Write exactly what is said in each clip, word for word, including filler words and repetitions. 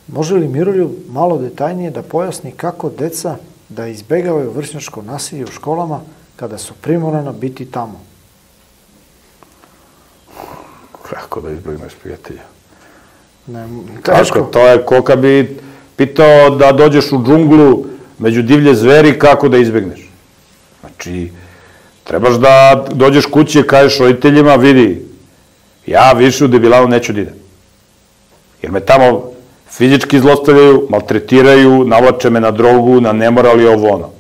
Može li Miroljub malo detaljnije da pojasni kako deca da izbegavaju vršnjačko nasilje u školama kada su primorana biti tamo? Kako da izbegneš, prijatelja? Ne, teško. To je ko kad bi pitao da dođeš u džunglu među divlje zveri, kako da izbegneš? Znači, trebaš da dođeš kući i kažeš roditeljima, vidi, ja više u Debilanu neću da idem. Jer me tamo fizički zlostavljaju, maltretiraju, navlače me na drogu, na nemoral i ovo ono.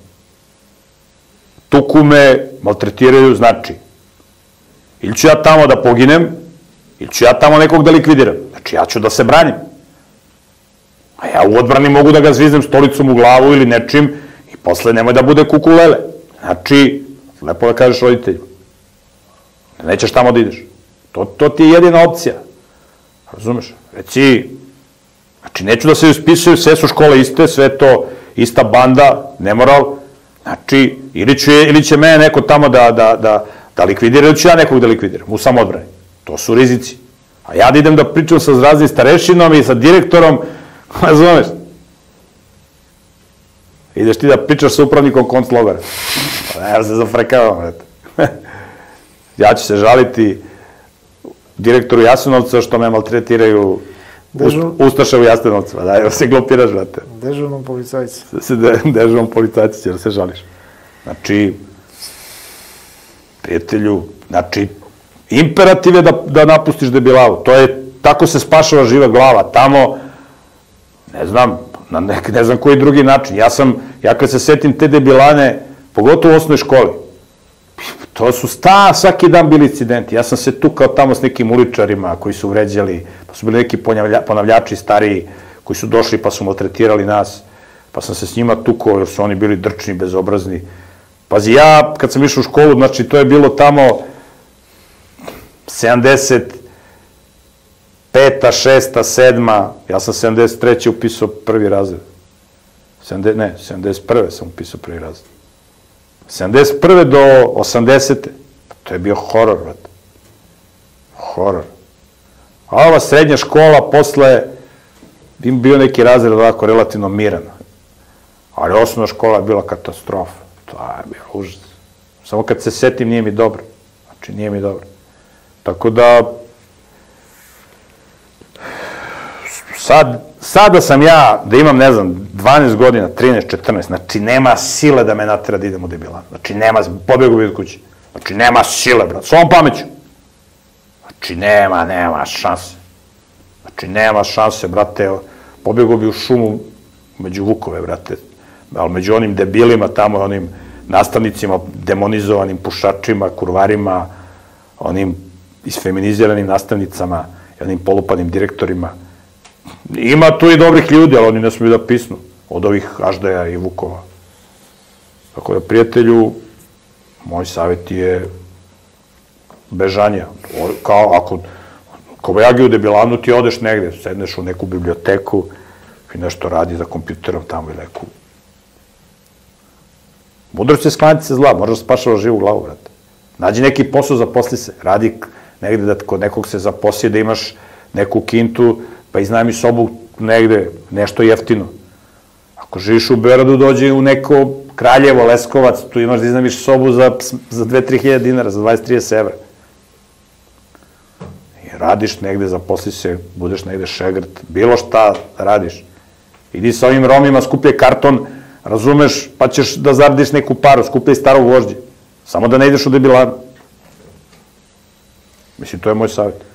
Tuku me, maltretiraju, znači, ili ću ja tamo da poginem, ili ću ja tamo nekog da likvidiram. Znači, ja ću da se branim. A ja u odbrani mogu da ga zviznem stolicom u glavu ili nečim i posle nemoj da bude kukulele. Znači, lepo da kažeš roditeljima. Nećeš tamo da ideš. To ti je jedina opcija. Razumeš? Reci, znači, neću da se ispisuju, sve su škole iste, sve to ista banda, nemoral. Znači, ili će mene neko tamo da likvidira, ili ću ja nekog da likvidiram u samodbrani. To su rizici. A ja da idem da pričam sa raznim starešinom i sa direktorom, razumeš? Ideš ti da pričaš sa upravnikom konclogora. Ja se zafrekavam, vrete. Ja ću se žaliti direktoru Jasenovca što me maltretiraju Ustaše u Jasenovcu. Da se glupiraš, vrete. Dežurnom policajcu. Dežurnom policajcu će da se žališ. Znači, prijatelju, znači, imperativ je da napustiš Debilavu. To je, tako se spašava živa glava. Tamo, ne znam, na ne znam koji drugi način. Ja sam, ja kad se setim te Debilane, pogotovo u osnovnoj školi, to su sta, svaki dan bili incidenti. Ja sam se tukao tamo s nekim uličarima koji su vređali, pa su bili neki ponavljači stariji koji su došli pa su maltretirali nas, pa sam se s njima tukao jer su oni bili drčni, bezobrazni. Pazi, ja kad sam išao u školu, znači to je bilo tamo sedamdeset peta, šesta, sedma, ja sam sedamdeset treće upisao prvi razred. Ne, sedamdeset prve sam upisao prvi razred. sedamdeset prve do osamdesete. To je bio horor, vrati. Horor. A ova srednja škola posle bi bio neki razred ovako relativno miran. Ali osnovna škola je bila katastrofa. To je bio užas. Samo kad se setim nije mi dobro. Znači nije mi dobro. Tako da sada sam ja, da imam, ne znam, dvanaest godina, trinaest, četrnaest, znači nema sile da me natera da idem u Debilanu. Znači nema, pobjegu bi od kući. Znači nema sile, brat, s ovom pameću. Znači nema, nema šanse. Znači nema šanse, brate, pobjegu bi u šumu među vukove, brate, ali među onim debilima tamo, onim nastavnicima, demonizovanim pušačima, kurvarima, onim isfeminiziranim nastavnicama, onim polupanim direktorima. Ima tu i dobrih ljudi, ali oni ne smiju da pisnu od ovih Aždaja i Vukova. Tako da, prijatelju, moj savjet je bežanje. Kao ako kobajagi u Debilanu ti odeš negde, sedneš u neku biblioteku i nešto radi za kompjuterom tamo i neku. Mudrost je sklanjati se zla, možeš spašava živu glavu, vrate. Nađi neki posao, zaposli se, radi negde da kod nekog se zaposli, da imaš neku kintu, pa iznajmi sobu negde, nešto jeftino. Ako živiš u Beogradu, dođi u neko Kraljevo, Leskovac, tu imaš da iznajmiš sobu za dve do tri hiljade dinara, za dvadeset do trideset evra. I radiš negde, zaposli se, budeš negde šegrt, bilo šta radiš. Idi sa ovim Romima, skupljaj karton, razumeš, pa ćeš da zaradiš neku paru, skupljaj starog vožđe. Samo da ne ideš u Debilanu. Mislim, to je moj savjet.